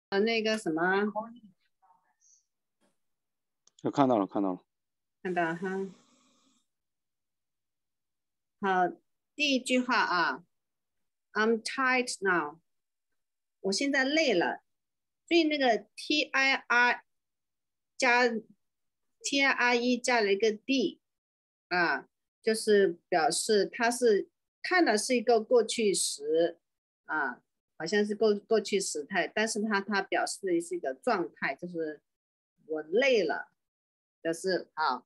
那个什么， 看到了，看到了， 看到哈。好，第一句话啊 ，I'm tired now，我现在累了。所以那个 加 TIRE 加了一个 D 啊，就是表示它是看的是一个过去时啊，好像是过去时态，但是它表示的是一个状态，就是我累了，表示啊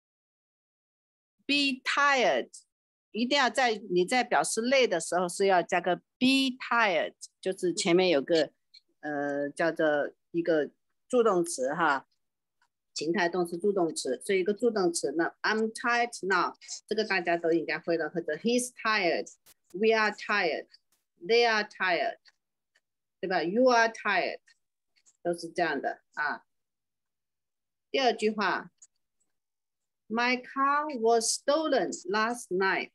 be tired， 一定要你在表示累的时候是要加个 be tired， 就是前面有个叫做一个助动词哈。情态动词助动词，所以一个助动词呢 ，I'm tired now， 这个大家都应该会了，或者 He's tired，We are tired，They are tired， 对吧 ？You are tired， 都是这样的啊。第二句话 ，My car was stolen last night，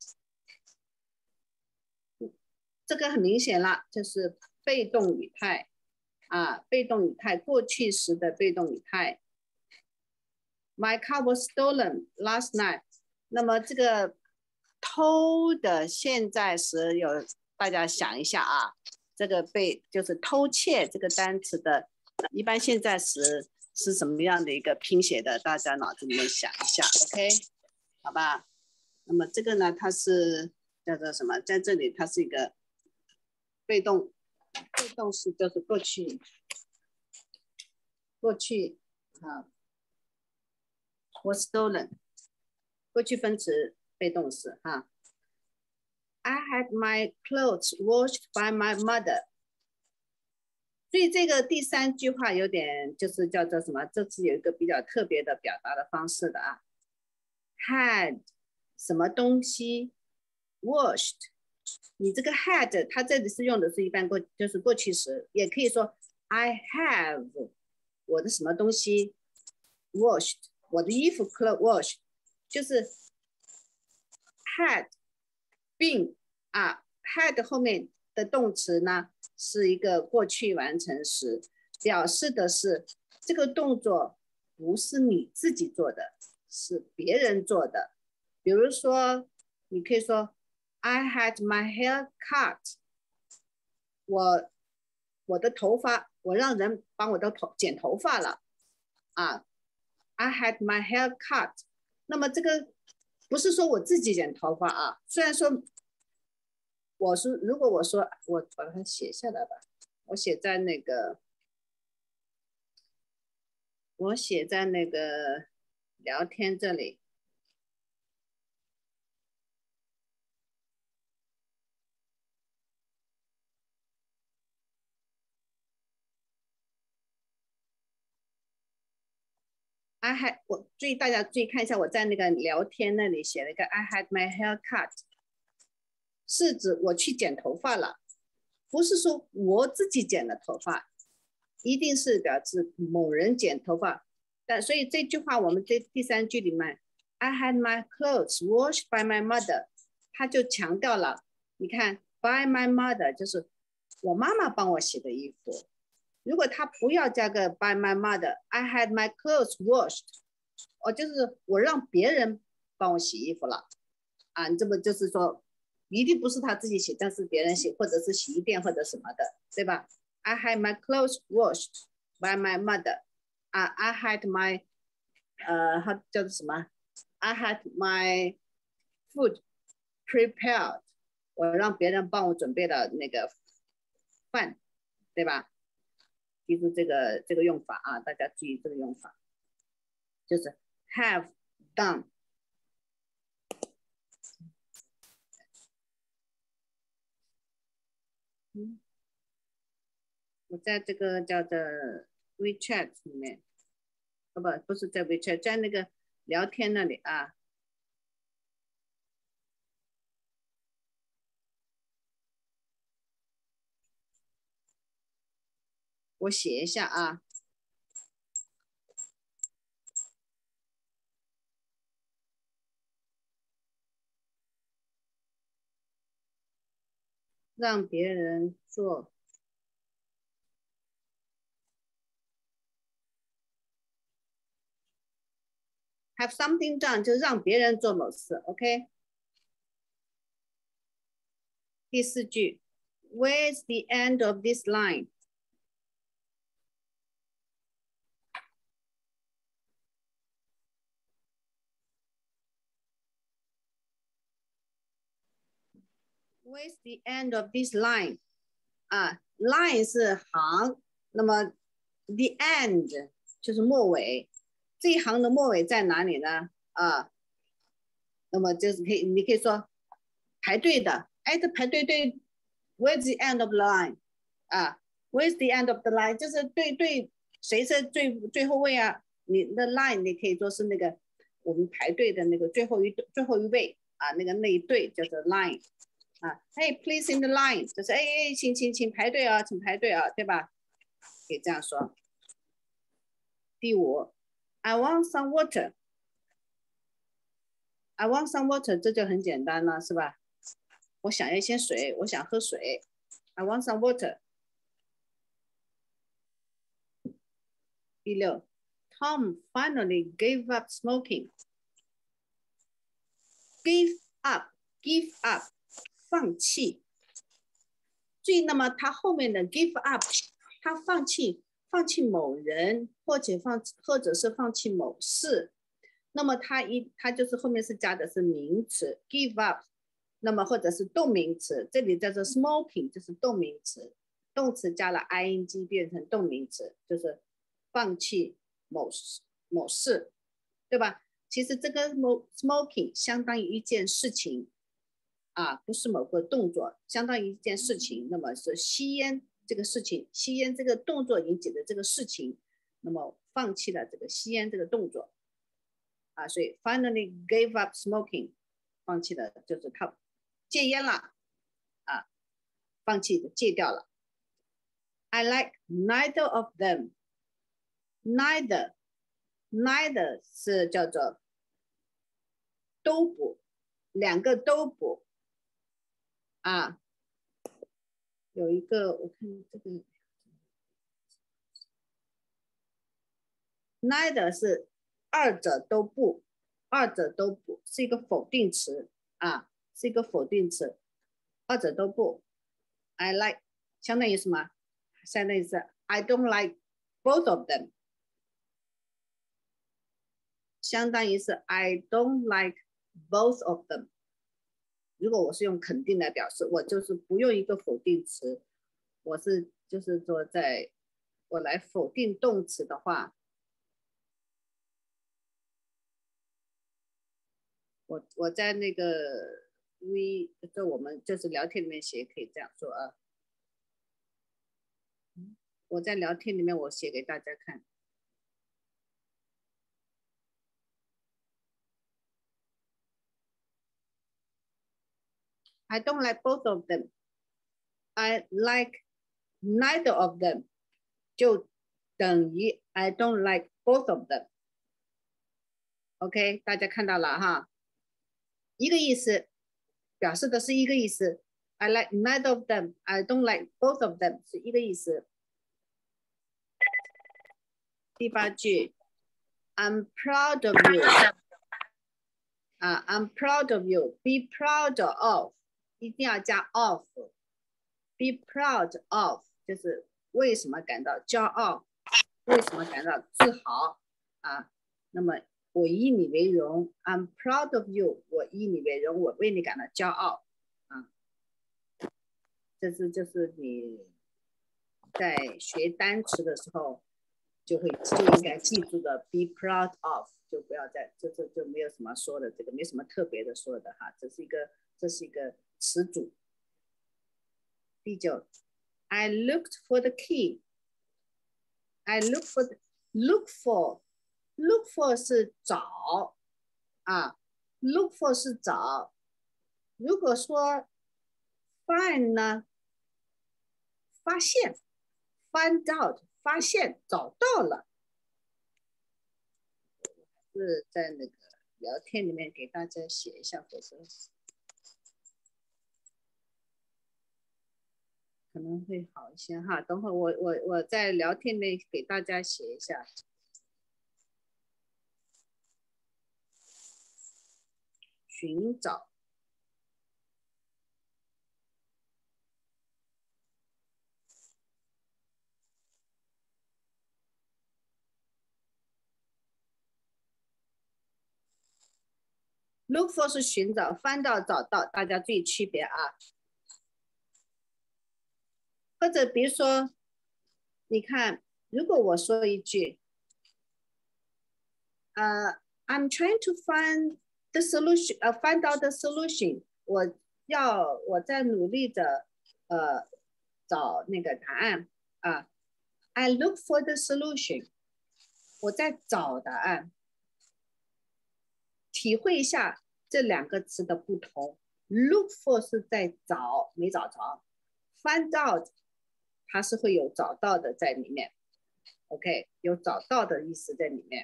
这个很明显了，就是被动语态啊，被动语态，过去时的被动语态。My car was stolen last night。那么这个偷的现在时有，大家想一下啊，这个就是偷窃这个单词的一般现在时是什么样的一个拼写的？大家脑子里面想一下 ，OK， 好吧？那么这个呢，它是叫做什么？在这里它是一个被动式，就是过去啊。was stolen， 过去分词被动词哈。I had my clothes washed by my mother。所以这个第三句话有点就是叫做什么？这次有一个比较特别的表达的方式的啊。had 什么东西 washed， 你这个 had 它这里是用的是一般就是过去时，也可以说 I have 我的什么东西 washed， 我的衣服 clothes washed， 就是 had been 啊 had 后面的动词呢是一个过去完成时，表示的是这个动作不是你自己做的，是别人做的。比如说，你可以说 I had my hair cut， 我的头发，我让人帮我的剪头发了啊。I had my hair cut。那么这个不是说我自己剪头发啊，虽然说如果我说我把它写下来吧，我写在那个聊天这里。大家注意看一下，我在那个聊天那里写了一个 I had my hair cut， 是指我去剪头发了，不是说我自己剪了头发，一定是表示某人剪头发。所以这句话我们第三句里面 I had my clothes washed by my mother， 他就强调了，你看 by my mother 就是我妈妈帮我洗的衣服。如果他不要加个 by my mother， I had my clothes washed， 就是我让别人帮我洗衣服了啊，你这么就是说一定不是他自己洗，但是别人洗，或者是洗衣店或者什么的，对吧？ I had my clothes washed by my mother。I had my 它叫做什么 ？I had my food prepared， 我让别人帮我准备了那个饭，对吧？记住这个用法啊，大家注意这个用法，就是 have done。我在这个叫做 WeChat 里面，不是在 WeChat， 在那个聊天那里啊。我写一下啊。让别人做 have something done 就让别人做某事 ，OK。第4句 ，Where's the end of this line？ Where's the end of this line？ 啊 ，line 是行，那么 the end 就是末尾，这一行的末尾在哪里呢？啊，那么就是你可以说排队的，哎，这排队队 ，Where's the end of the line？ 啊 ，Where's the end of the line？ 就是对，谁是最后位啊？你的 line 你可以说是那个我们排队的那个最后一位啊，那一队叫做 line。啊，哎 ，please in the line， 就是哎，请排队啊，请排队啊，对吧？可以这样说。第5 ，I want some water。I want some water， 这就很简单了，是吧？我想要一些水，我想喝水。I want some water。第6 ，Tom finally gave up smoking。give up， 放弃。注意，那么它后面的 give up， 他放弃某人，或者是放弃某事。那么它就是后面是加的是名词 give up， 那么或者是动名词，这里叫做 smoking， 就是动名词，动词加了 ing 变成动名词，就是放弃某事，对吧？其实这个 smoking 相当于一件事情啊，不是某个动作，相当于一件事情。那么是吸烟这个事情，吸烟这个动作引起的这个事情，那么放弃了这个吸烟这个动作啊，所以 finally gave up smoking， 放弃了就是他戒烟了啊，放弃的戒掉了。I like neither of them。 neither 是叫做都不，两个都不啊。有一个我看这个 neither 是二者都不，是一个否定词啊，是一个否定词，二者都不。I like 相当于什么？相当于是 I don't like both of them， 相当于是 I don't like both of them。 如果我是用肯定来表示，我就是不用一个否定词，我是就是说我来否定动词的话，我在那个就我们就是聊天里面写可以这样说啊。我在聊天里面我写给大家看。I don't like both of them. I like neither of them， 就等于 I don't like both of them。 OK， 大家看到了哈，一个意思，表示的是一个意思。I like neither of them. I don't like both of them 是一个意思。第8句 ，I'm proud of you。啊 ，I'm proud of you. Be proud of， 一定要加 of。Be proud of 就是为什么感到骄傲，为什么感到自豪啊？那么我以你为荣 ，I'm proud of you。我以你为荣，我为你感到骄傲啊。就是你在学单词的时候就应该记住的 be proud of， 就不要再就没有什么说的，这个没什么特别的说的哈，这是一个词组。第9 ，I looked for the key。 I look for 是找啊 ，look for 是找。如果说 find 呢，发现 ，find out 发现找到了，是在那个聊天里面给大家写一下，否则可能会好一些哈。等会儿我在聊天里面给大家写一下。 寻找。Look for 是寻找，翻到找到，大家注意区别啊。或者比如说，你看，如果我说一句，I'm trying to find the solution，find out the solution，我在努力的找那个答案啊。I look for the solution， 我在找答案。体会一下这两个词的不同。Look for 是在找，没找着。Find out 它是会有找到的在里面。OK， 有找到的意思在里面。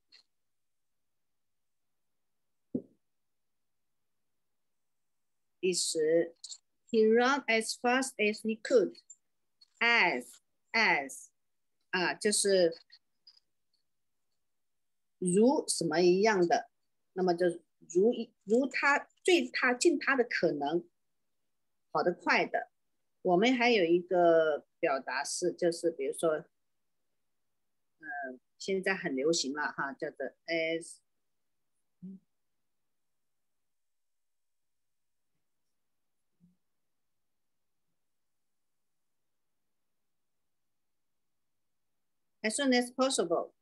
第10 ，He ran as fast as he could. As 啊，就是如什么一样的，那么就如他尽他的可能，跑得快的。我们还有一个表达式，就是比如说，现在很流行了哈，叫做 as soon as possible，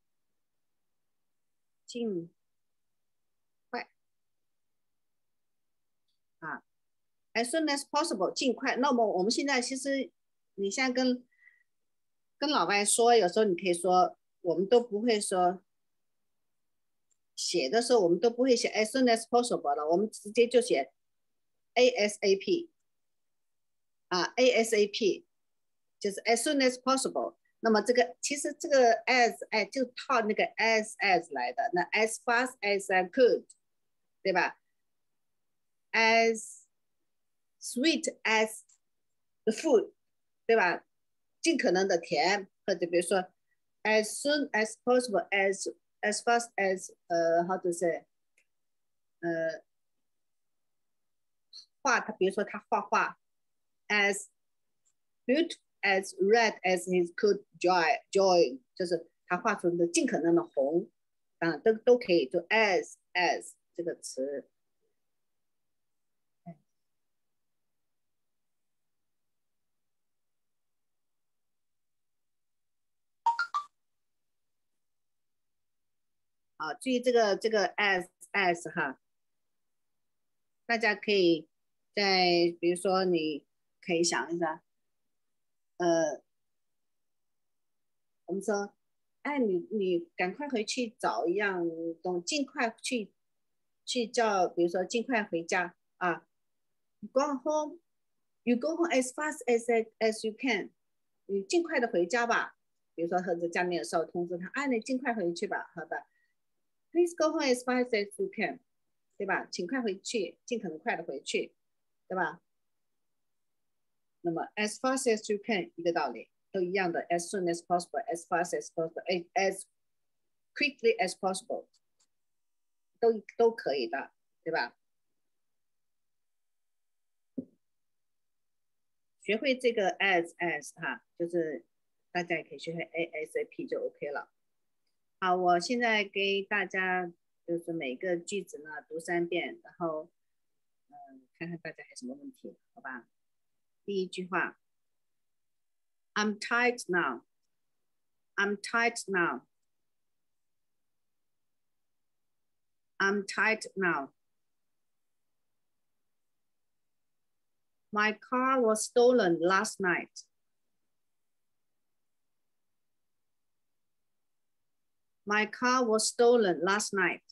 尽快啊 ，as soon as possible， 尽快。那么我们现在其实，你现在跟老外说，有时候你可以说，我们都不会说，写的时候我们都不会写 as soon as possible 了，我们直接就写 ASAP 啊 ，ASAP 就是 as soon as possible。那么这个其实这个 as 就套那个 as 来的，那 as fast as I could， 对吧 ？as sweet as the food， 对吧？尽可能的甜，或者比如说 as soon as possible as fast as how to say 画他，比如说他画画 as good as red as his could joy， 就是他画出的尽可能的红，啊，都可以，就 as 这个词。好，注意这个as 哈，大家可以在比如说你可以想一下，我们说，哎，你赶快回去找一样东，尽快去叫，比如说尽快回家啊。You go home, you go home as fast as you can。你尽快的回家吧。比如说和家里面有时候通知他，哎，你尽快回去吧，好吧。Please go home as fast as you can， 对吧？请快回去，尽可能快的回去，对吧？那么 as fast as you can 一个道理。都一样的 ，as soon as possible, as fast as possible, as quickly as possible， 都可以的，对吧？学会这个 as 哈，就是大家也可以学会 ASAP 就 OK 了。好，我现在给大家就是每个句子呢读3遍，然后看看大家还有什么问题，好吧？第一句话 ，I'm tired now. I'm tired now. I'm tired now. My car was stolen last night. My car was stolen last night.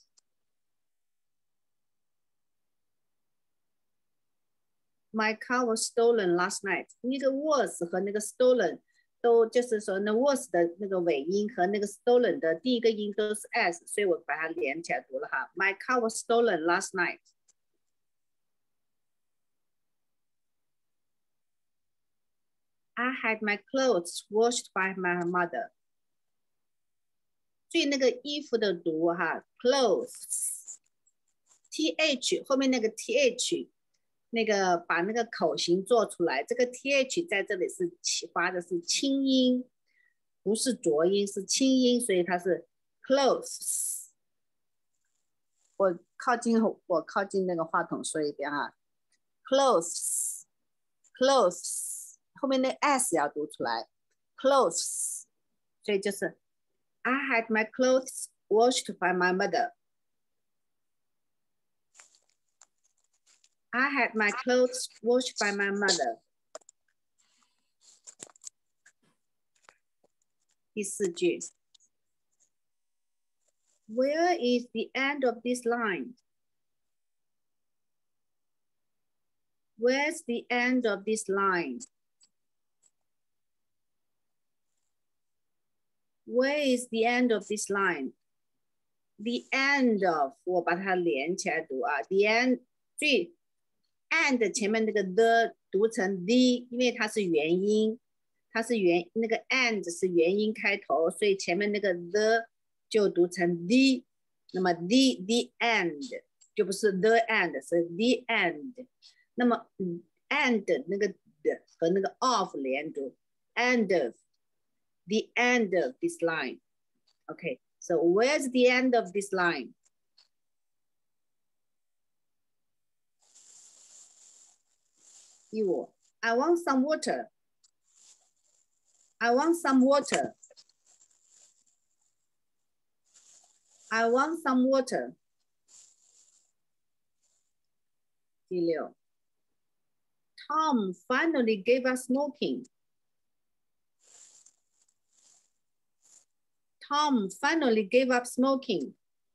My car was stolen last night. 那个 was 和那个 stolen 都就是说那 was 的那个尾音和那个 stolen 的第一个音都是 s， 所以我把它连起来读了哈。My car was stolen last night. I had my clothes washed by my mother. 注意那个衣服的读哈 ，clothes th 后面那个 th 那个把那个口型做出来，这个 th 在这里是发的是清音，不是浊音，是清音，所以它是 clothes。我靠近那个话筒说一遍哈 ，clothes， clothes 后面那 s 要读出来 ，clothes， 所以就是 I had my clothes washed by my mother。I had my clothes washed by my mother。第4句 ，Where is the end of this line? Where's the end of this line? Where is the end of this line? The end of 我把它连起来读啊 ，the end 最 and 前面那个 the 读成 the， 因为它是元音，它是那个 and 是元音开头，所以前面那个 the 就读成 the， 那么 the end 就不是 the end， 是 the end。那么and 那个 the 和那个 of 连读 end of the end of this line。 Okay, so where's the end of this line? I want some water. I want some water. I want some water. 第6 Tom finally gave up smoking. Tom finally gave up smoking.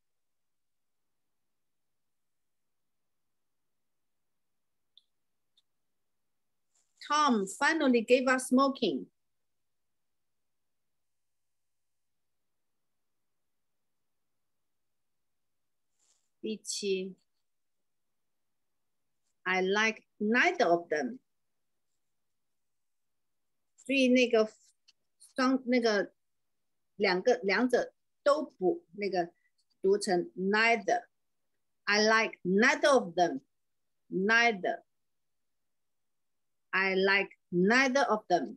Tom finally gave up smoking. 第7 I like neither of them. 所以那个两者都不那个读成 neither. I like neither of them. Neither. I like neither of them.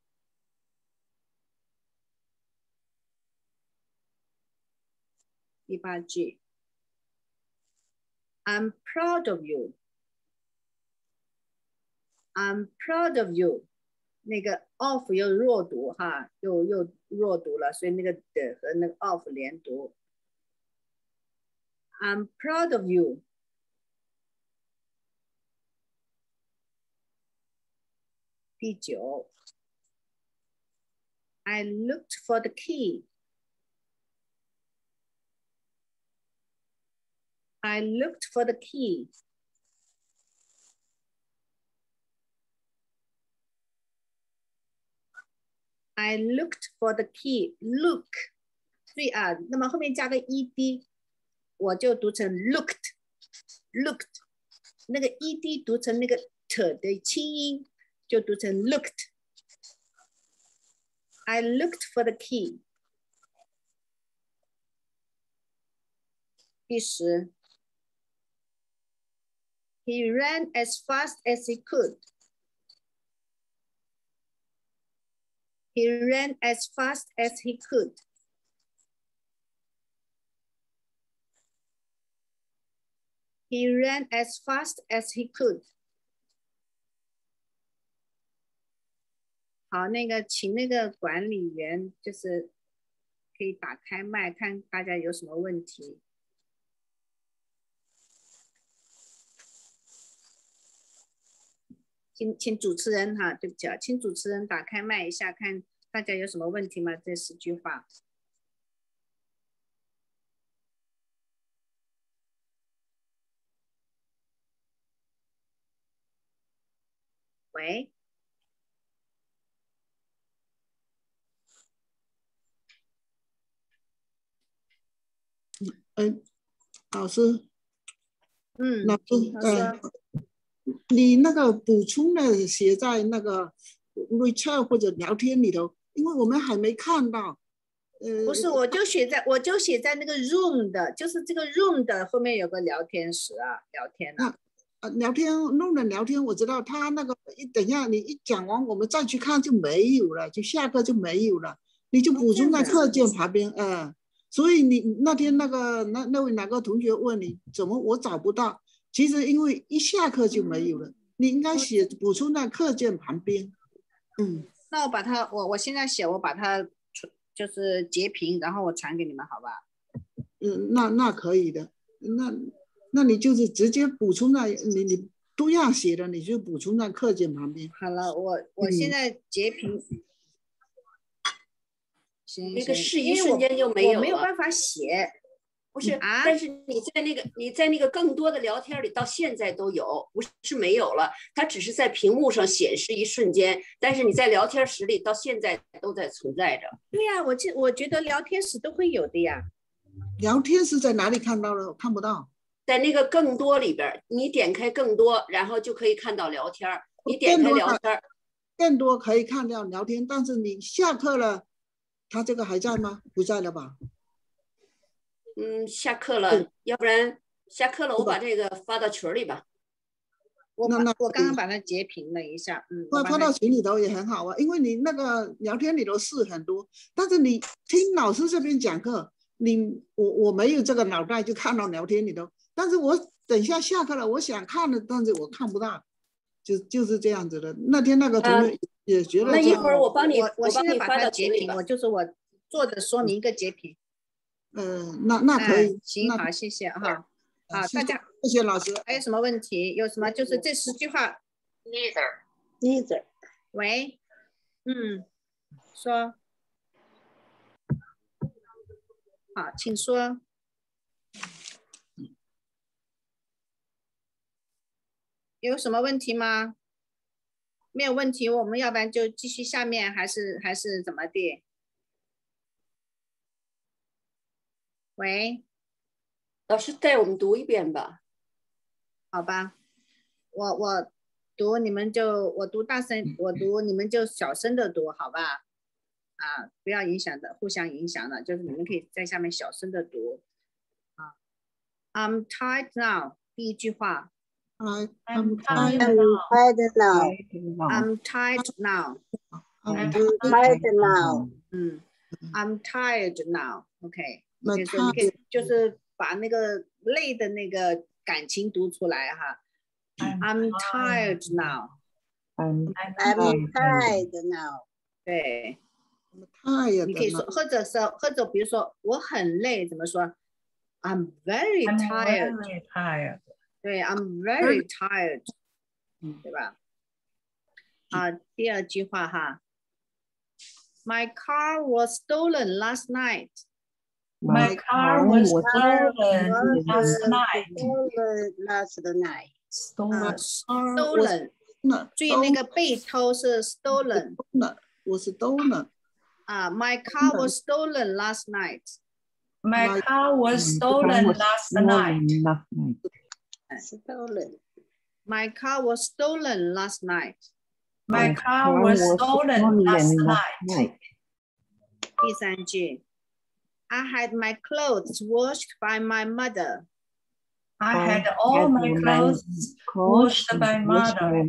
第8句 I'm proud of you. I'm proud of you. 那个 of 又弱读哈，又弱读了，所以那个的和那个 of 连读。I'm proud of you. 第9 I looked for the key. I looked for the key. I looked for the key. Look. 所以啊，那么后面加个 ed， 我就读成 looked. Looked. 那个 ed 读成那个 t 的清音，就读成 looked. I looked for the key. 第10 He ran as fast as he could. He ran as fast as he could. He ran as fast as he could. 好，那个请那个管理员就是可以打开麦，看大家有什么问题。请主持人哈，对不起啊，请主持人打开麦一下，看大家有什么问题吗？这10句话。喂。 老师。老师， 说你那个补充的写在那个 WeChat 或者聊天里头，因为我们还没看到， 不是，我就写在那个 room 的，就是这个 room 的后面有个聊天室啊，聊天啊。 聊天弄的聊天，我知道他那个等一下你一讲完，我们再去看就没有了，就下课就没有了，你就补充在课件旁边，所以你那天那位哪个同学问你怎么我找不到，其实因为一下课就没有了，你应该写补充在课件旁边。 那我把它我现在写，我把它就是截屏，然后我传给你们，好吧？ 那可以的，那你就是直接补充在你都要写的，你就补充在课件旁边。 好了，我现在截屏。行， 那个试一瞬间就没有了， 我没有办法写。 不是啊，但是你在那个更多的聊天里，到现在都有，不是没有了，它只是在屏幕上显示一瞬间，但是你在聊天室里到现在都在存在着。 对呀，我觉得聊天室都会有的呀。 聊天室在哪里看到了？我看不到。 在那个更多里边，你点开更多，然后就可以看到聊天。你点开聊天， 更多可以看到聊天，但是你下课了，他这个还在吗？不在了吧？ 下课了，要不然下课了，我把这个发到群里吧。 我刚刚把它截屏了一下， 发到群里头也很好啊，因为你那个聊天里头事很多，但是你听老师这边讲课，我没有这个脑袋就看到聊天里头，但是我等一下下课了，我想看了，但是我看不到，就是这样子的。那天那个同学也觉得。 那一会儿我帮你， 我现在把它发到截屏，我做的说明一个截屏。 那可以。 行，好，谢谢哈。好，大家谢谢老师。 还有什么问题？有什么就是这10句话。 Neither。 喂，说。好，请说。有什么问题吗？没有问题，我们要不然就继续下面，还是怎么的？喂， 老师带我们读一遍吧。 好吧，我读，你们就我读大声，我读你们就小声的读，好吧？不要影响的，互相影响的，就是你们可以在下面小声的读。I'm tired now， 第一句话。 I'm tired now. I'm tired now. I'm tired now. I'm tired now. OK， 就是把那个累的那个感情读出来哈。I'm tired now. I'm tired now. 对， 你可以说，或者比如说我很累，怎么说 ？I'm very tired. 对 ，I'm very tired， 对吧？第二句话哈 ，My car was stolen last night. My car was stolen last night. Stolen， 注意那个被偷是 stolen。 我是 stolen。 My car was stolen last night. My car was stolen last night. Stolen. My car was stolen last night. My car was stolen last night. 第三句 I had my clothes washed by my mother. I had all my clothes washed by mother.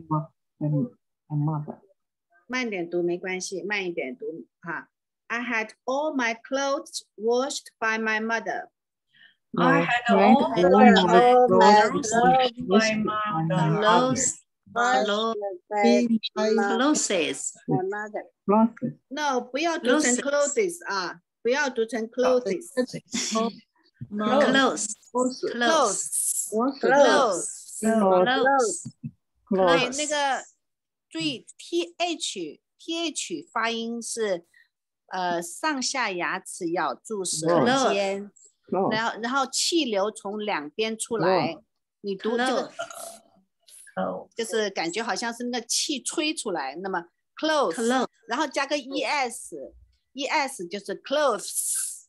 慢点读没关系，慢一点读哈。I had all my clothes washed by my mother. I had all my clothes washed by mother. No， 不要读成 clothes 啊，不要读成 clothes。对，那个注意 th 发音是上下牙齿咬住舌尖，然后气流从两边出来，你读这个就是感觉好像是那个气吹出来，那么 close， 然后加个 es 就是 clothes，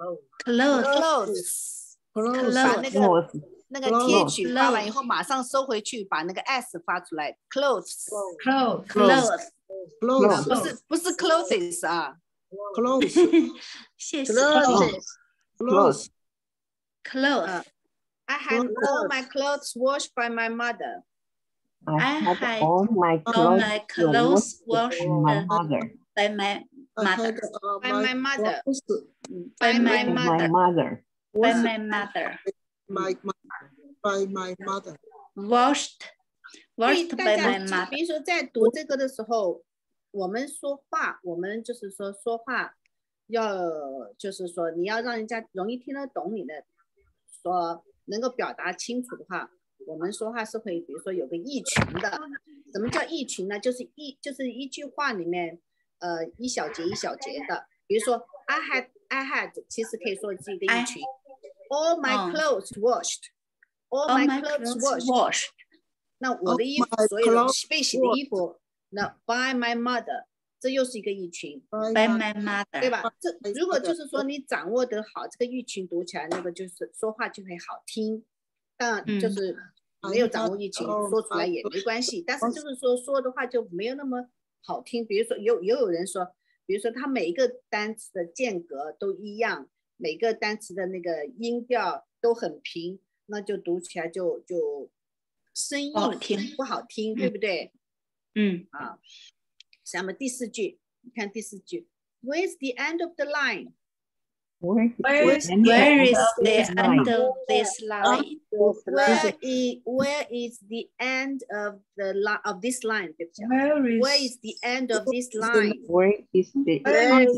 把那个 th 发完以后马上收回去，把那个 s 发出来 clothes， 不是 clothes 啊。 clothes 谢谢。 Clothes. clothes Clothes. I had all my clothes washed by my mother. I had all my all my clothes washed by my mother. by my I had mother. By my mother. clothes By my My mother. mother. By my mother. by my mother. Washed 所以 washed 大 by 家 my mother. 比如说在读这个的时候，我们说话，我们就是说说话要就是说你要让人家容易听得懂你的，说能够表达清楚的话，我们说话是会比如说有个意群的。什么叫意群呢？就是一句话里面一小节一小节的。比如说 I had 其实可以说是一个意群。All my clothes washed. All my clothes washed. 那我的衣服，所有的被洗的衣服，那 by my mother， 这又是一个意群 by my mother. 对吧？这如果就是说你掌握得好，这个意群读起来，那个就是说话就会好听。当然就是没有掌握意群，说出来也没关系。但是就是说的话就没有那么好听。比如说有人说，比如说他每一个单词的间隔都一样，每个单词的那个音调都很平，那就读起来就生硬不好听，对不对？啊，那么第4句，你看第4句 ，Where's the end of the line? Where is the end of this line? Where is the end of this line? Where is the end of this line? Where is the end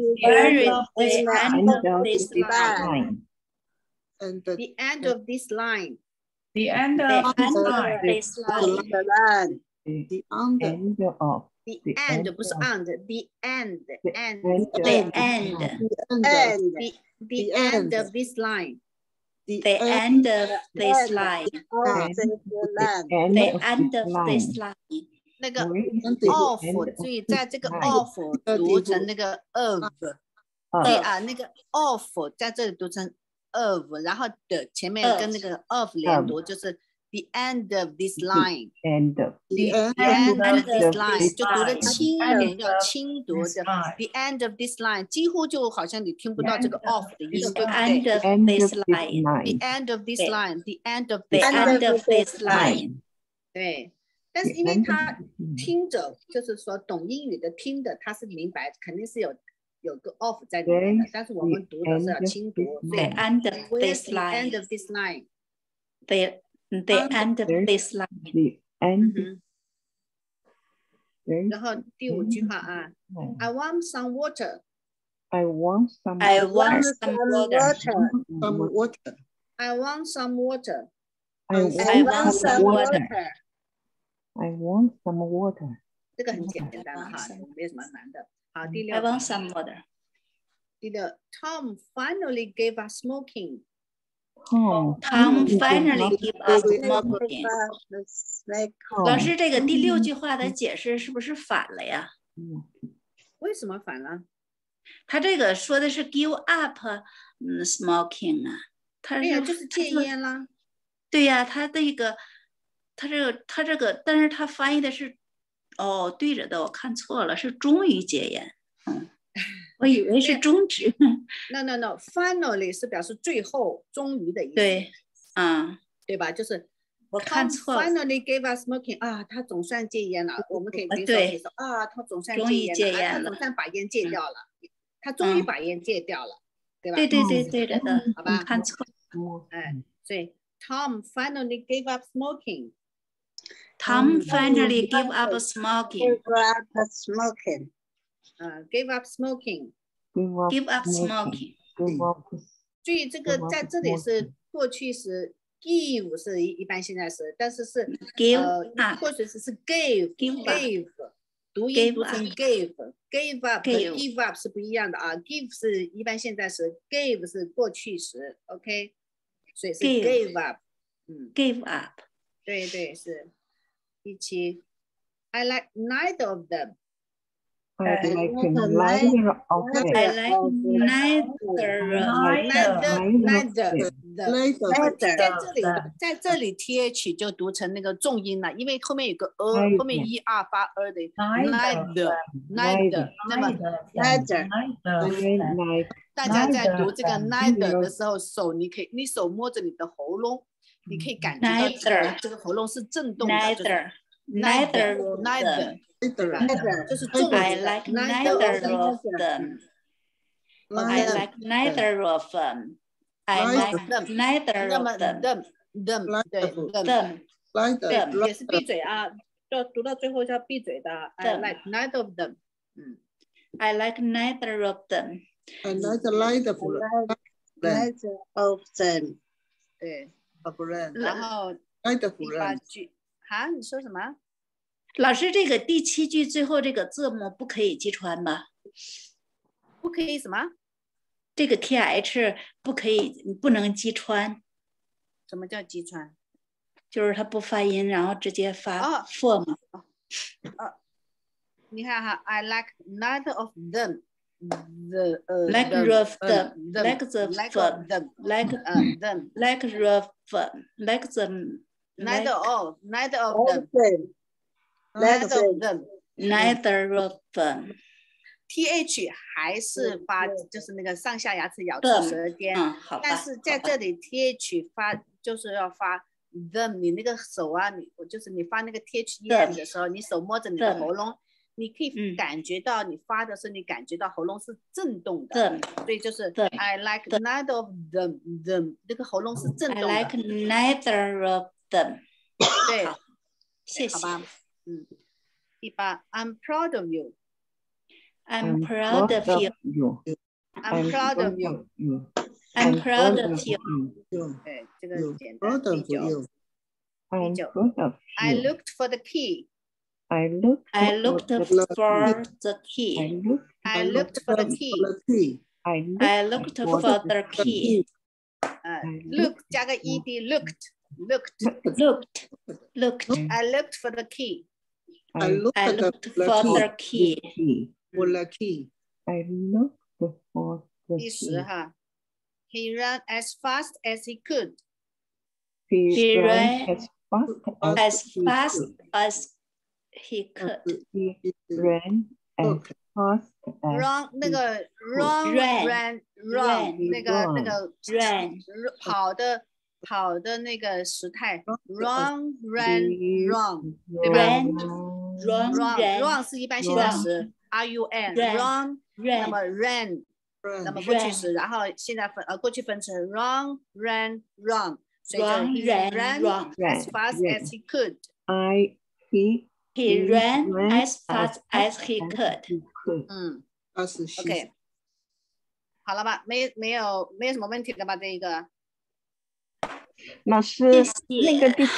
of this line? And The end of this line. The end of this line. the end 不是 and the end The end. the end of this line. The end of this line. The end of this line. 那个 off， 注意在这个 off 读成那个 of， 那个 off 在这里读成 of， 然后的前面跟那个 of 连读，就是 the end of this line。 the end of this line 就读得轻一点，要轻读的。the end of this line 几乎就好像你听不到这个 off 的音，对不对 End of this line. ？the end of this line, the end of The this end line。 of this line. 对，但是因为他听着，就是说懂英语的听的，他是明白，肯定是有个 off 在里面的，但是我们读的是要轻读，所 The 以 end of Where's this the end line. of this line？ The end of this line. 然后第5句话啊 ，I want some water. I want some I want some water. some water. I want some water. I I want some water. I want some water. 这个很简单了哈，没什么难的。好，第 I 6 want some water. 第6 Tom finally gave us smoking. Tom finally give us smoking. 老师，这个第6句话的嗯解释是不是反了呀？ 为什么反了？ 他这个说的是 give up smoking 啊，他对呀，就是戒烟啦。 对呀，他这个，但是他翻译的是，对着的，我看错了，是终于戒烟。我以为是终止。 No. Finally 是表示最后、终于的意思。 对， 对吧？就是我看错了。 Finally gave us smoking 啊，他总算戒烟了。我们可以比如说啊，他总算终于戒烟了，他总算把烟戒掉了，他终于把烟戒掉了，对吧？ 对对着的， 好吧？ 看错。 所以 Tom finally gave up smoking. Tom finally gave up smoking. Gave up smoking. Give up smoking. 注意这个在这里是过去时 give 是一般现在时，但是是 give 或者是 gave 读音读成 gave up 和 give up 是不一样的啊 give 是一般现在时 gave 是过去时 OK 所以是 gave up give up 对是第7 I like neither of them. I like neither of them. I like neither 在这里 th 就读成那个重音了，因为后面有个后面 er 发的 neither， 那么 大家在读这个 neither 的时候，你手摸着你的喉咙，你可以感觉到这个喉咙是震动的， neither， 对吧？这是重音。 I like neither of them. I like neither of them. I like neither of them. them 对 them 也是闭嘴啊，就读到最后是要闭嘴的。I like neither of them. I like neither of them. I like neither of them. 对，然后第8句，你说什么？ 老师，这个第7句最后这个字母不可以击穿吧？ 不可以什么？ 这个 th 不能击穿。 什么叫击穿？ 就是它不发音，然后直接发 for 嘛。 你看哈 ，I like neither of them. Like of them, like the them, like them, like of like them, neither of them, neither of them. th 还是发，就是那个上下牙齿咬住舌尖，但是在这里 th 发就是要发 them。你那个手啊，你发那个 th 音的时候，你手摸着你的喉咙。你可以感觉到你发的是，你感觉到喉咙是震动的，所以就是 I like neither of them， 那个喉咙是震动的。 I like neither of them。 对， 谢谢。 好吧，第8 I'm proud of you。 I'm proud of you. I'm proud of you. I'm proud of you. 对，这个简单。第9 I looked for the key. I looked for the key. I looked for the key. I looked for the key. Look 加个 ed looked. I looked for the key. I looked for the key. For the key. I looked for the 第 key. 10哈 He ran as fast as he could. He ran as fast as he could. He ran as fast as Run 那个 ran 那个 ran 跑的那个时态 run 对吧 run 是一般性的词 run 那么 ran 那么过去时，然后现在过去分成 run 所以就 he ran as fast as he could. He ran as fast as he could. OK 好了吧，没有什么问题了吧？这一个老师，那个第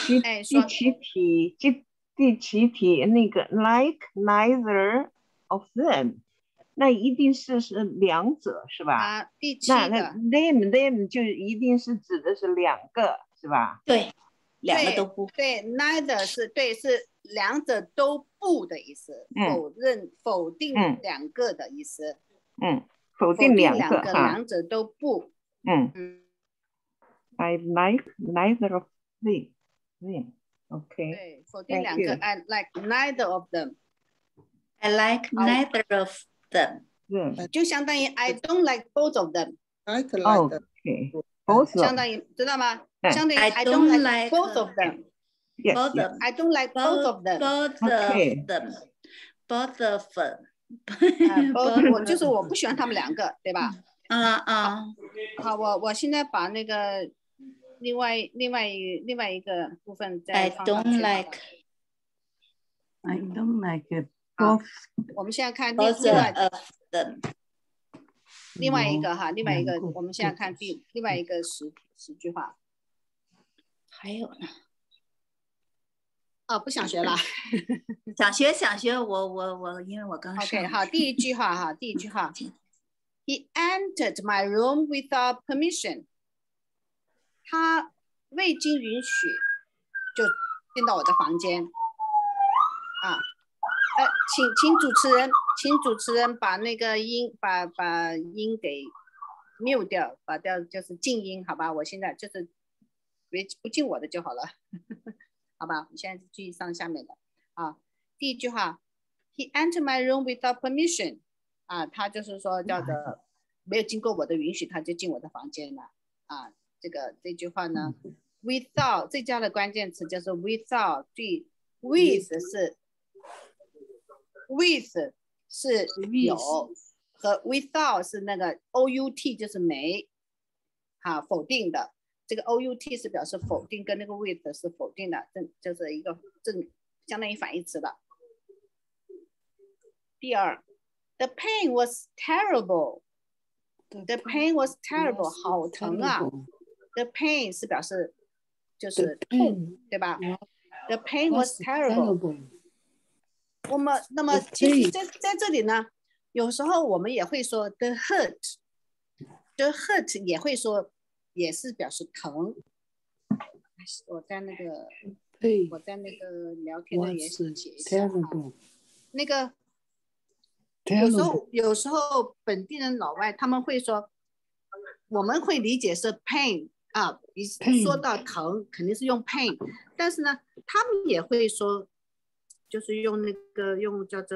七题那个 like neither of them， 那一定是两者是吧？ 第7个那 them 就一定是指的是两个是吧？ 对，两个都不。 对 neither 是两者都不的意思，否定两个的意思。 否定两个两者都不。 I like neither of them. OK。 对，否定两个 I like neither of them. I like neither of them. 就相当于 I don't like both of them. OK。 相当于知道吗？相当于 I don't like both of them. Yes. I don't like both of them. Both of them. 我不喜欢他们两个，对吧？好，我现在把那个另外一个部分再放上去。 I don't like it. Both. 我们现在看另外一个哈，另外一个，我们现在看另外一个十句话。 还有呢？ 不想学了。 想学，我因为我刚上。 OK， 好，第一句话。He entered my room without permission. 他未经允许就进到我的房间。请主持人把那个音把音给 mute 掉，把掉就是静音，好吧？我现在就是不进我的就好了，好吧？我现在继续上下面的啊。第一句话 ，He entered my room without permission。啊，他就是说叫做没有经过我的允许，他就进我的房间了啊。这句话呢 ，without 这加的关键词就是 without， 对 ，with 是有，和 without 是那个 out 就是没，否定的。这个 out 是表示否定，跟那个 with 是否定的，就是一个相当于反义词的。第二 ，the pain was terrible。The pain was terrible， 好疼啊 ！The pain 是表示就是痛，对吧 ？The pain was terrible。那么其实在这里呢，有时候我们也会说 the hurt，the hurt 也会说，也是表示疼。我在那个聊天的也写一下那个。有时候本地人老外他们会说，我们会理解是 pain 啊，说到疼肯定是用 pain， 但是呢，他们也会说，就是用叫做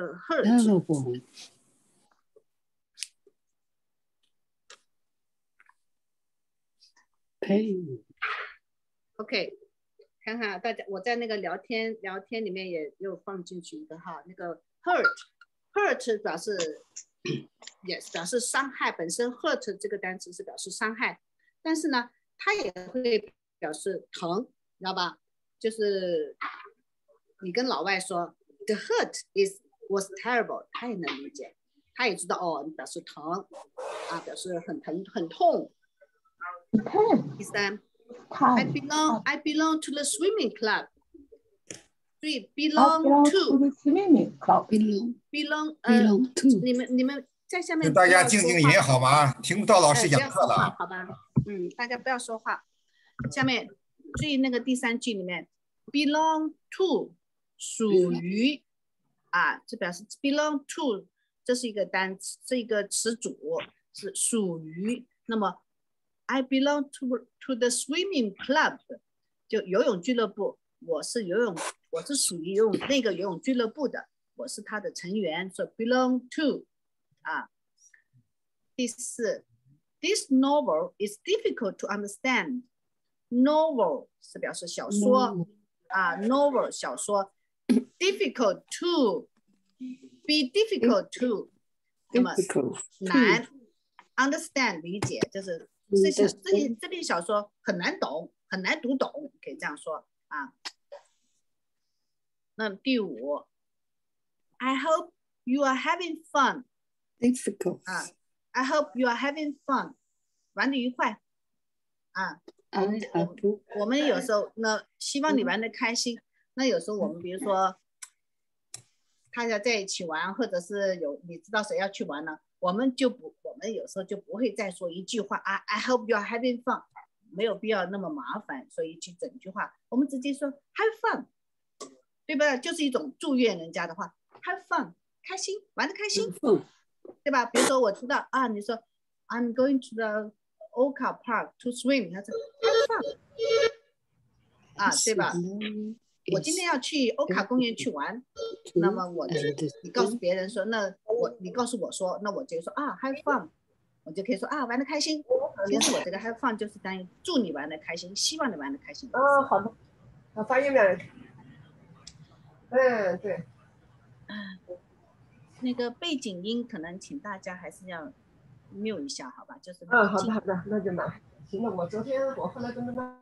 hurt。OK， 看看大家，我在那个聊天里面也又放进去一个那个 hurt 表示也表示伤害，本身 hurt 这个单词是表示伤害，但是呢，它也会表示疼，你知道吧？就是你跟老外说 the hurt was terrible， 他也能理解，他也知道哦，表示疼啊，表示很疼很痛。第三 I belong to the swimming club。对 belong to the swimming club。belong to。 你们在下面大家静静音好吗？听不到老师讲课了。 好吧，大家不要说话。下面注意那个第三句里面 belong to 属于啊，这表示 belong to 这是一个单词，是一个词组，是属于。那么 I belong to the swimming club， 就游泳俱乐部，我是属于那个游泳俱乐部的，我是他的成员，所以 belong to 啊。第四 ，This novel is difficult to understand。Novel 是表示小说啊 ，novel 小说 ，difficult to be difficult to， 那么难 understand 理解就是这篇小说很难懂，很难读懂，可以这样说啊。那第五 ，I hope you are having fun。 difficult 啊 ，I hope you are having fun， 玩得愉快啊。我们有时候希望你玩得开心。那有时候我们比如说大家在一起玩，或者是你知道谁要去玩呢，我们有时候就不会再说一句话啊 ，I hope you are having fun， 没有必要那么麻烦，说一句整句话，我们直接说 have fun， 对吧？就是一种祝愿人家的话 ，have fun， 开心，玩得开心，对吧？比如说我知道啊，你说 I'm going to the Oka Park to swim， 他说 have fun， 啊，对吧？我今天要去欧卡公园去玩，那么你告诉别人说，你告诉我说，那我就说啊 have fun， 我就可以说啊玩得开心。其实我这个 have fun 就是等于祝你玩得开心，希望你玩得开心。 好的，发音了。对。 那个背景音可能请大家还是要 mute 一下，好吧？就是好的，那就拿。行了，我后来跟他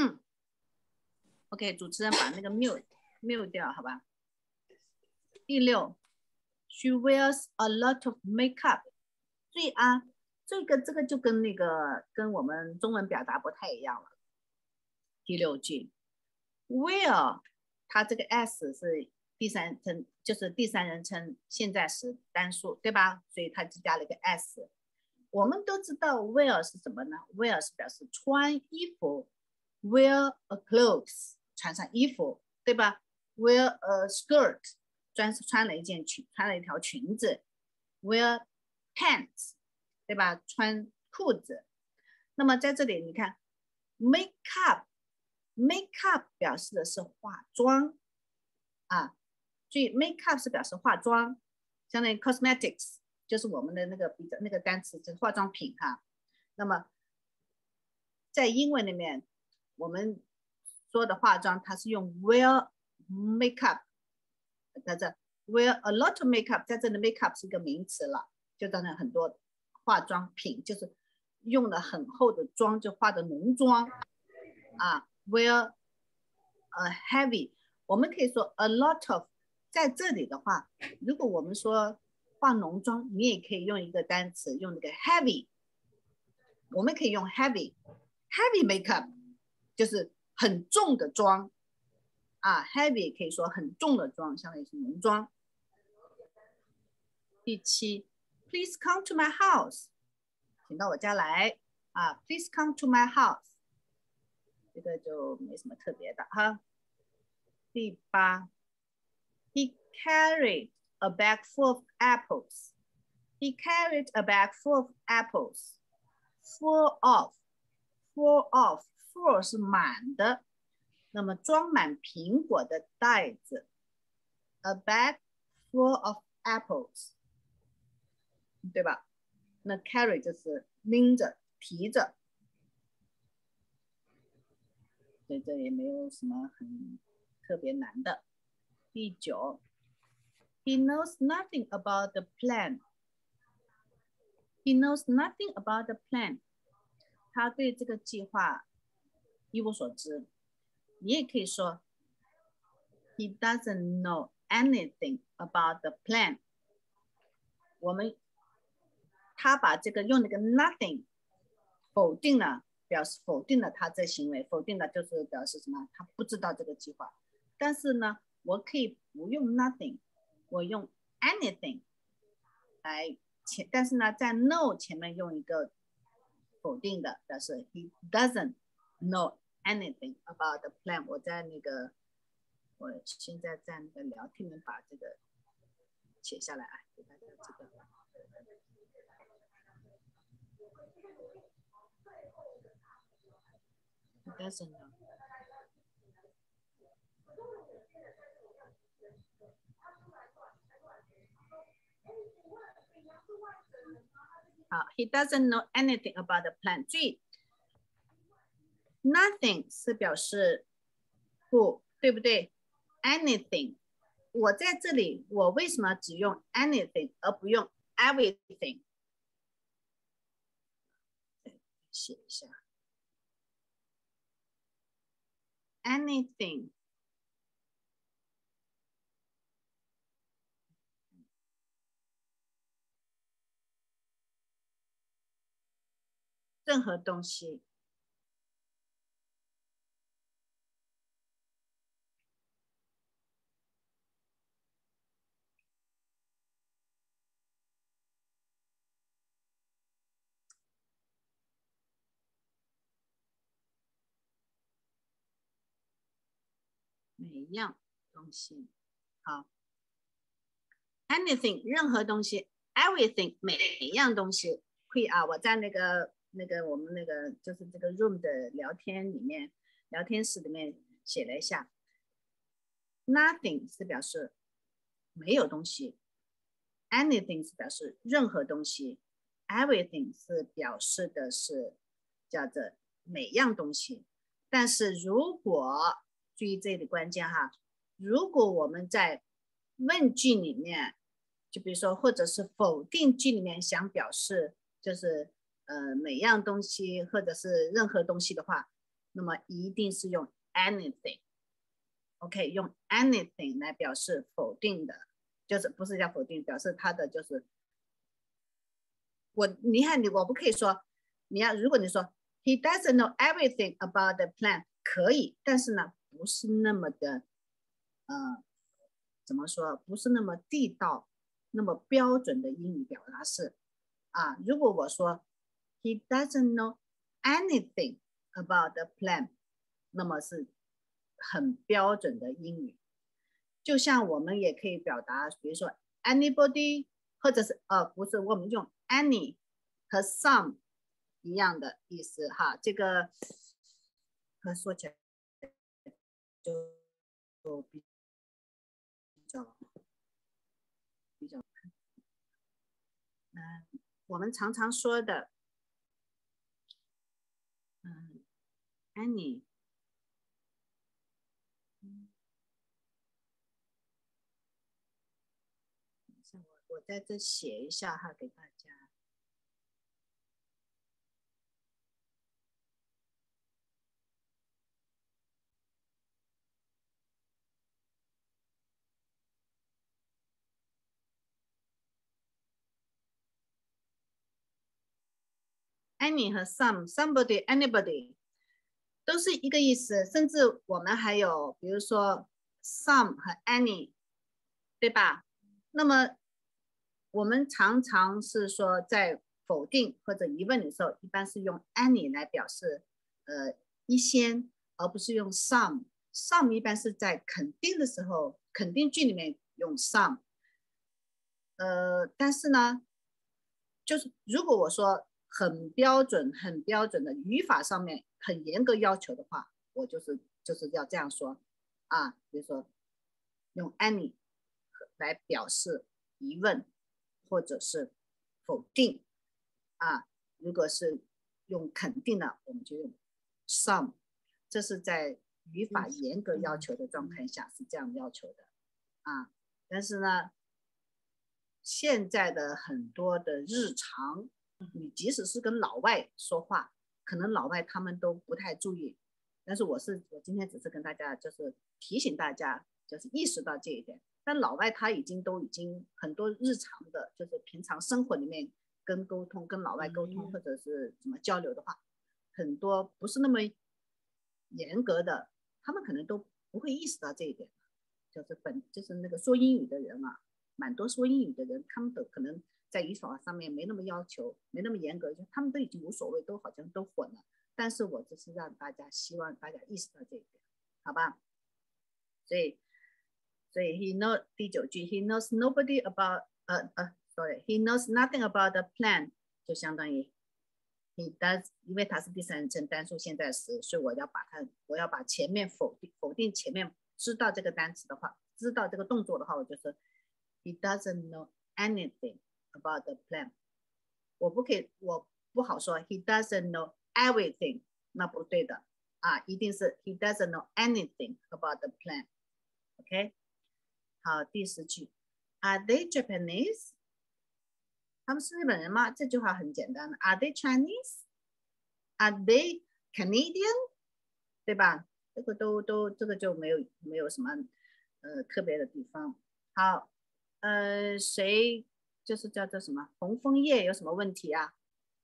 OK， 主持人把那个 mute 掉，好吧？第六 ，She wears a lot of makeup。注意啊，这个就跟我们中文表达不太一样了。第六句 ，wear， 它这个 s 是第三人称现在时单数，对吧？所以它就加了一个 s。我们都知道 wear 是什么呢 ？wear 是表示穿衣服 ，wear a clothes。穿上衣服，对吧 ？Wear a skirt， 穿了一条裙子。Wear pants， 对吧？穿裤子。那么在这里你看 make up 表示的是化妆啊，所以 make up 是表示化妆，相当于 cosmetics 就是我们的那个单词就是化妆品哈。那么在英文里面我们说的化妆它是用 wear make up， 在这 wear a lot of make up， 在这里 make up 是一个名词了，就当然很多化妆品就是用了很厚的妆，就化的浓妆啊 wear a heavy， 我们可以说 a lot of， 在这里的话如果我们说化浓妆你也可以用一个单词用那个 heavy， 我们可以用 heavy make up 就是很重的妆啊 heavy 可以说很重的妆，相当于是浓妆。第7 Please come to my house， 请到我家来啊 Please come to my house， 这个就没什么特别的哈。第8 He carried a bag full of apples， He carried a bag full of apples， full of 是满的，那么装满苹果的袋子 a bag full of apples， 对吧？那 carry 就是拎着提着，所以这也没有什么很特别难的。第9 He knows nothing about the plan， He knows nothing about the plan， 他对这个计划一无所知。你也可以说 He doesn't know anything about the plan， 他把这个用那个 nothing 否定了，表示否定了他这行为，否定了就是表示什么？他不知道这个计划。但是呢，我可以不用 nothing， 我用 anything 来但是呢，在 no 前面用一个否定的，表示 he doesn't know anything about the plan。我现在在那个聊天里面把这个写下来啊，给大家知道。He doesn't know。好 ，He doesn't know anything about the plan。注意 ，nothing 是表示不，对不对 ？anything， 我在这里，我为什么只用 anything 而不用 everything？ 写一下 ，anything。任何东西，每一样东西，好 ，anything 任何东西 ，everything 每一样东西。可以啊，我在那个我们那个就是这个 room 的聊天室里面写了一下 ，nothing 是表示没有东西 ，anything 是表示任何东西 ，everything 是表示的是叫做每样东西。但是如果注意这里关键哈，如果我们在问句里面，就比如说或者是否定句里面想表示就是每样东西或者是任何东西的话，那么一定是用 anything。OK， 用 anything 来表示否定的，就是不是叫否定，表示它的就是你看我不可以说如果你说 He doesn't know everything about the plan 可以，但是呢不是那么的怎么说，不是那么地道那么标准的英语表达式啊。如果我说 He doesn't know anything about the plan， 那么是很标准的英语。就像我们也可以表达，比如说 anybody， 或者是不是我们用 any 和 some 一样的意思哈。这个说起来就比较我们常常说的Annie， 我在这写一下哈，给大家。Any 和 some、somebody、anybody 都是一个意思，甚至我们还有比如说 some 和 any， 对吧？那么我们常常是说在否定或者疑问的时候，一般是用 any 来表示一些，而不是用 some。some 一般是在肯定的时候，肯定句里面用 some。但是呢，就是如果我说很标准的语法上面很严格要求的话，我就是要这样说啊，比如说用 any 来表示疑问或者是否定啊，如果是用肯定的，我们就用 some。这是在语法严格要求的状态下是这样要求的啊。但是呢，现在的很多的日常，你即使是跟老外说话，可能老外他们都不太注意，但是我今天只是跟大家就是提醒大家，就是意识到这一点。但老外他已经很多日常的，就是平常生活里面跟老外沟通或者是怎么交流的话，很多不是那么严格的，他们可能都不会意识到这一点。就是那个说英语的人啊，蛮多说英语的人，他们都可能在语法上面没那么要求，没那么严格，他们都已经无所谓，都好像都混了。但是我只是让大家，希望大家意识到这一点，好吧？所以 第9句 he knows nobody about he knows nothing about the plan， 就相当于 he does， 因为它是第三人称单数现在时，所以我要把前面否定前面知道这个单词的话，知道这个动作的话，我就说 he doesn't know anything about the plan。 我不好说 he doesn't know everything， 那不对的啊，一定是 he doesn't know anything about the plan。 OK， 好，第10句 Are they Japanese？ 他们是日本人吗？这句话很简单 Are they Chinese？ Are they Canadian？ 对吧？这个这个就没有什么特别的地方。好，谁就是叫做什么红枫叶有什么问题啊？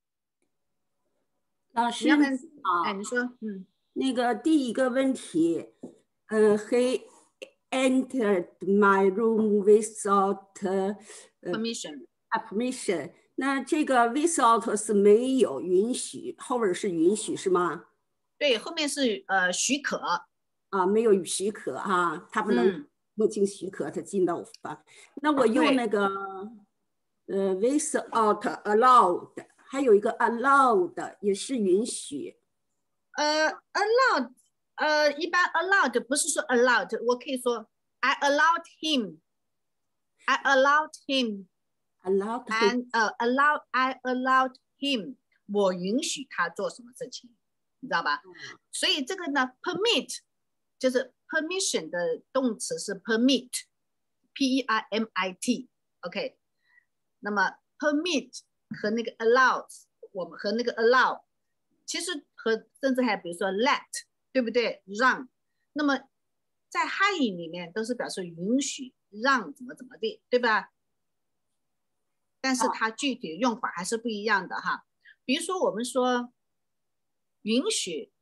老师好，你说， 那个第一个问题，he entered my room without permission。那这个 without 是没有允许，后边是允许是吗？ 对，后面是许可啊，没有许可啊，他不能不经许可他进到房。那我用那个without allowed， 还有一个 allowed 也是允许。 allowed 一般 allowed 不是说 allowed， 我可以说 I allowed him，I allowed him，allowed and I allowed him， 我允许他做什么事情，你知道吧？所以这个呢 permit 就是 permission 的动词是 permit， P-E-R-M-I-T， OK， 那么 permit 和那个 allow， 我们和那个 allow 其实甚至还比如说 let， 对不对？让，那么在汉语里面都是表示允许让怎么地，对吧？但是它具体的用法还是不一样的哈。比如说我们说允许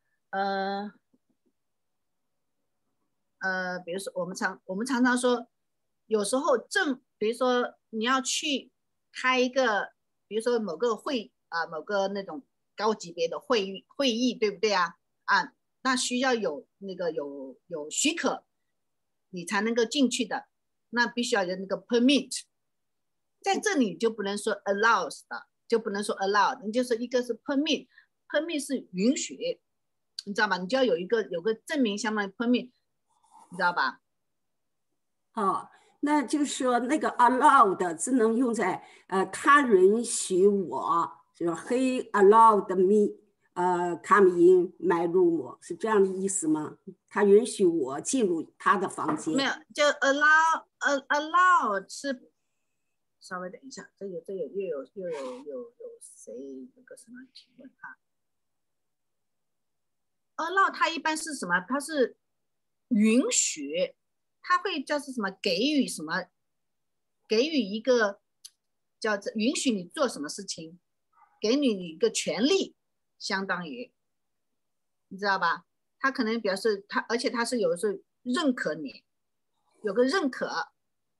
比如说我们常常说有时候比如说你要去开一个比如说某个某个那种高级别的会议，对不对啊？那需要有许可你才能够进去的，那必须要有那个 permit， 在这里就不能说 allows 的， 就不能说 allowed， 你就是一个是 permit 是允许，你知道吧？你就要有个证明，相当于 permit， 你知道吧？ 哦，那就是说那个 allowed 只能用在他允许我，就是 he allowed me come in my room， 是这样的意思吗？他允许我进入他的房间。 没有，就 allow 是，稍微等一下，这又有谁有个什么提问啊 ？allow 它一般是什么？它是允许，它会叫是什么？给予什么？给予一个叫允许你做什么事情，给你一个权利，相当于，你知道吧？它可能表示它，而且它是有的时候认可你，有个认可。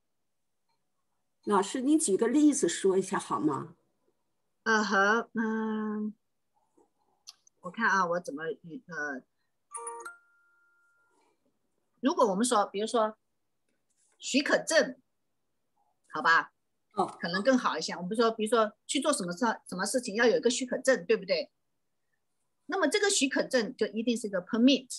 老师，你举个例子说一下好吗？ 我看啊，我怎么如果我们说，比如说许可证，好吧？ 哦， 可能更好一些。我们说，比如说去做什么事情要有一个许可证，对不对？那么这个许可证就一定是一个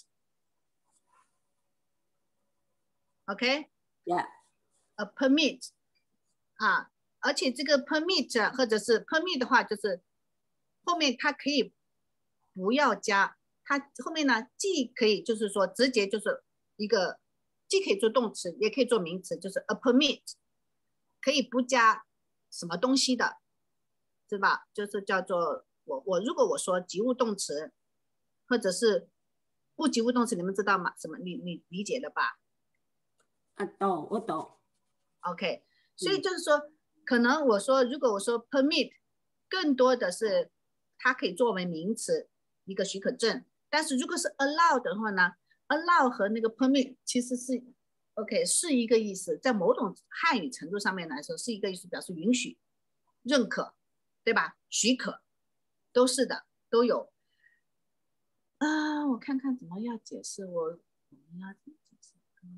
permit。OK？Yeah，a permit 啊，而且这个 permit 或者是 permit 的话，就是后面它可以不要加，它后面呢既可以就是说直接就是一个，既可以做动词，也可以做名词，就是 a permit， 可以不加什么东西的，对吧？就是叫做如果我说及物动词，或者是不及物动词，你们知道吗？什么？你理解了吧？ 啊，懂，我懂。 OK， 所以就是说，可能如果我说 permit， 更多的是它可以作为名词一个许可证，但是如果是 allow 的话呢 ，allow 和那个 permit 其实是 OK 是一个意思，在某种汉语程度上面来说是一个意思，表示允许、认可，对吧？许可都是的，都有。我看看怎么要解释，我们要怎么解释？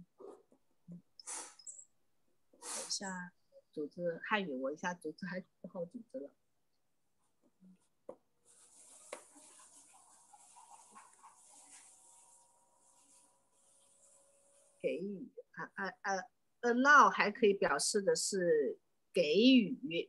等一下，组织汉语，我一下组织还不好组织了。给予allow 还可以表示的是给予，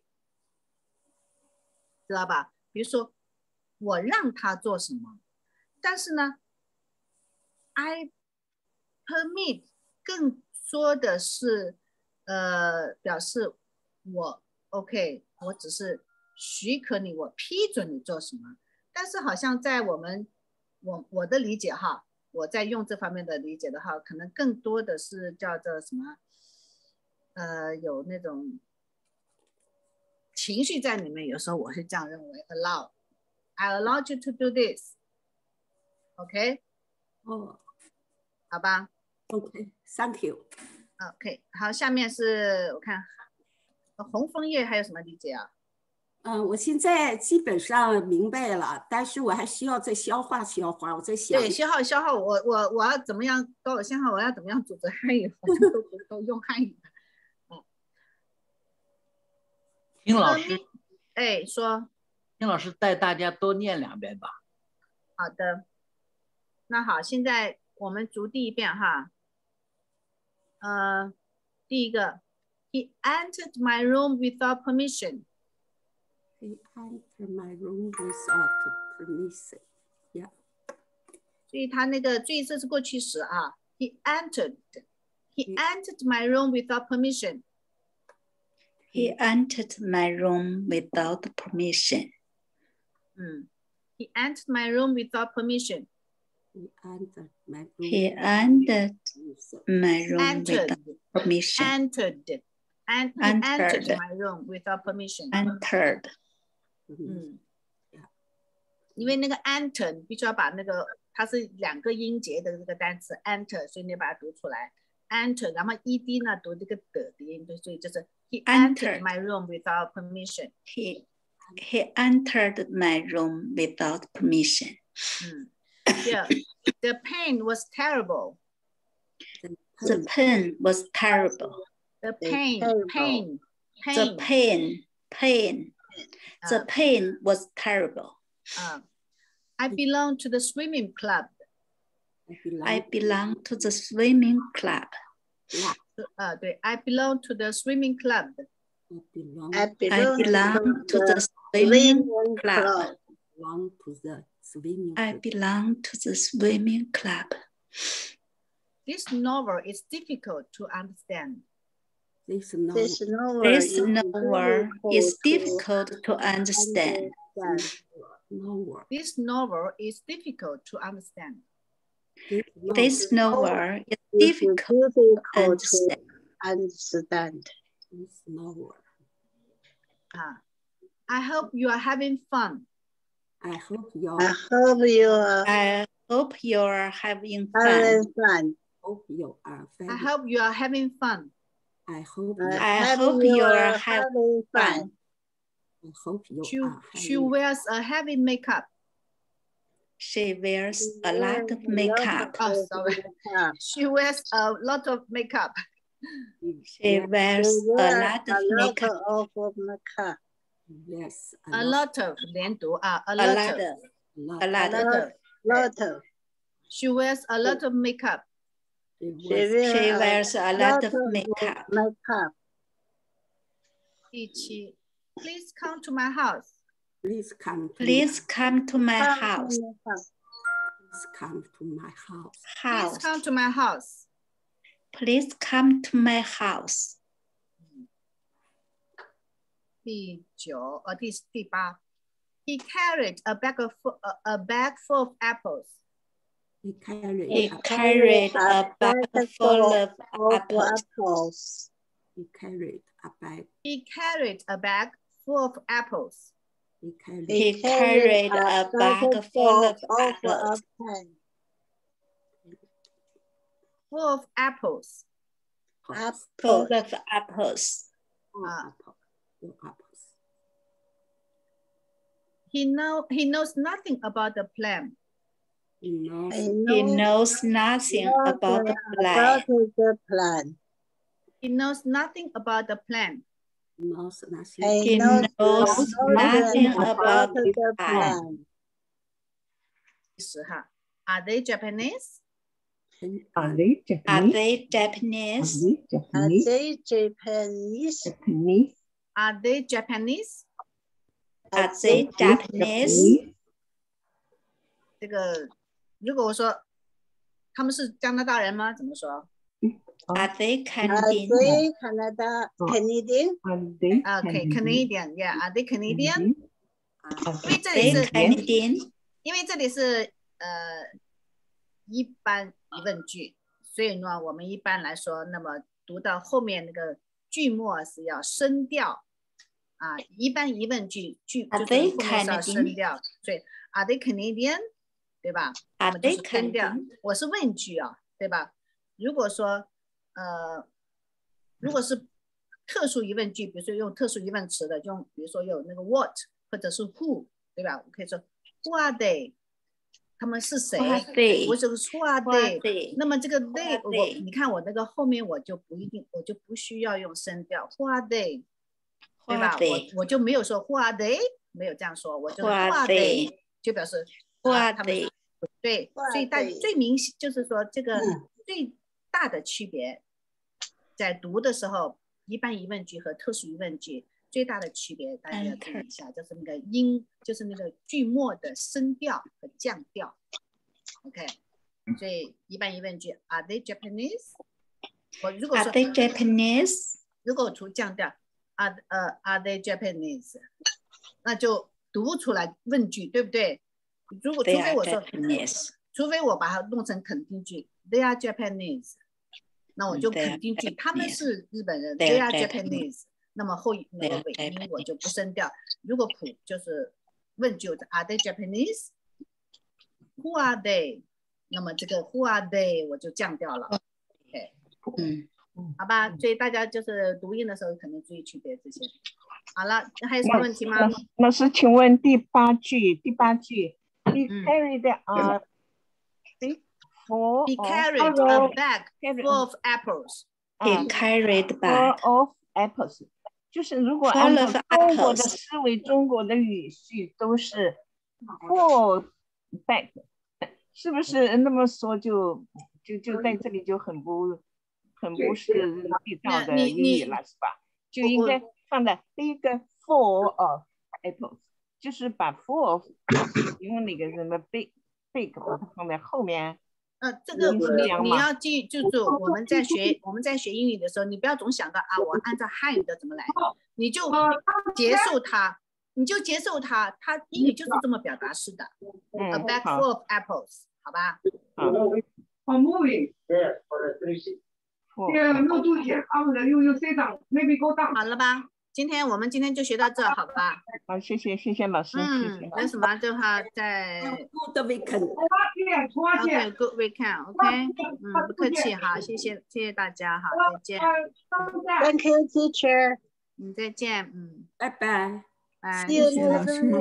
知道吧？比如说我让他做什么，但是呢 I permit 更说的是表示我 OK， 我只是许可你，我批准你做什么。但是好像在我的理解哈，我在用这方面的理解的话，可能更多的是叫做什么有那种情绪在里面，有时候我是这样认为 I allow you to do this。 OK？ 哦， 好吧 OK， Thank you。 OK， 好，下面是我看红枫叶还有什么理解啊？ 我现在基本上明白了，但是我还需要再消化，我在想。 对，消耗，我要怎么样？高我信号，我要怎么样组织汉语？都用汉语的。 听老师， 说。 听老师带大家多念2遍吧。 好的，那好，现在我们逐第一遍哈。第一个 ，He entered my room without permission. He entered my room without permission. Yeah. 所以他那个注意这是过去时啊。He entered my room without permission. He entered my room without permission. He entered my room without permission. He entered my room. He entered my room without permission. Entered my room without permission. Entered. 因为那个 enter 你必须要把那个它是2个音节的这个单词 enter， 所以你把它读出来 enter， 然后 ed 呢读这个的音，所以就是 he entered my room without permission. He entered my room without permission. The pain was terrible. The pain was terrible. The pain. The pain was terrible. I belong to the swimming club. I belong to the swimming club. 对 I belong to the swimming club. I belong to the swimming club. I belong to the swimming club. This novel is difficult to understand. This novel is difficult to understand. This novel is difficult to understand. This novel is difficult to understand. I hope you are having fun. I hope you are having fun. I hope you are having fun. I hope you are having fun. She wears a heavy makeup. She wears a lot of makeup. Oh, sorry. She wears a lot of makeup. She wears a lot of makeup. Yes. A lot of. A lot of. She wears a lot of makeup. She wears a lot of makeup. 第七, please come to my house. Please come to my house. Please come to my house. Please come to my house. Please come to my house. 第八, he carried a bag full of apples. He carried a bag full of apples. He carried a bag. He carried a bag full of apples. He carried a bag full of apples. Full of apples. Full of apples. He knows nothing about the plan. He knows nothing about the plan. He knows nothing about the plan. He knows nothing about the plan. Are they Japanese? Are they Japanese? Are they Japanese? Are they Japanese? Are they Japanese? Are they Japanese? 这个，如果我说他们是加拿大人吗？怎么说 ？Are they Canadian? Canadian? Okay, Canadian. Yeah, are they Canadian? 因为这里是 Canadian， 因为这里是一般疑问句，所以呢，我们一般来说，那么读到后面那个句末是要升调啊，一般疑问句就是后面是要升调，所以 Are they Canadian？ 对吧？ Are they Canadian？ 我是问句啊，对吧？如果说如果是特殊疑问句，比如说用特殊疑问词的，用比如说有那个 what 或者是 who， 对吧？我可以说 Who are they？ 他们是谁？我这个 Who are they？ 那么这个 they， 你看我那个后面我就不需要用声调 Who are they？ 对吧？我就没有说 Who are they？ 没有这样说，我就 Who are they？ 就表示 Who are they？ 对，所以最明显就是说这个最大的区别，在读的时候，一般疑问句和特殊疑问句最大的区别，大家要注意一下，就是那个音，就是那个句末的升调和降调。OK， 所以一般疑问句 Are they Japanese？ 我如果说 Are they Japanese？ 如果除降调 Are they Japanese？ 那就读不出来问句，对不对？除非我说，除非我把它弄成肯定句 ，They are Japanese， 那我就肯定句，他们是日本人 ，They are Japanese， 那么那个尾音我就不升调。如果普就是问句 ，Are they Japanese？Who are they？ 那么这个 Who are they 我就降调了。OK， 好吧，所以大家就是读音的时候可能注意区别这些。好了，还有什么问题吗？ 老师，请问第八句。He carried a bag full of apples. He carried a bag of apples. 就是如果按照中国的思维，中国的语序都是 fall back， 是不是那么说就在这里就很不是地道的英语了，是吧？就应该放在第一个 full of apples， 就是把 full of 用那个什么 big 把它放在后面。 这个你要记，就是我们在学英语的时候，你不要总想到啊，我按照汉语的怎么来，你就接受它，它英语就是这么表达式的。A bag full of apples， 好吧？好了吧？我们今天就学到这，好吧？ 好，谢谢老师。 有什么就好再 Good weekend。 OK， Good weekend。OK， 不客气，好，谢谢大家，好，再见。 Thank you, teacher。 再见， 拜拜。 拜。 谢谢老师。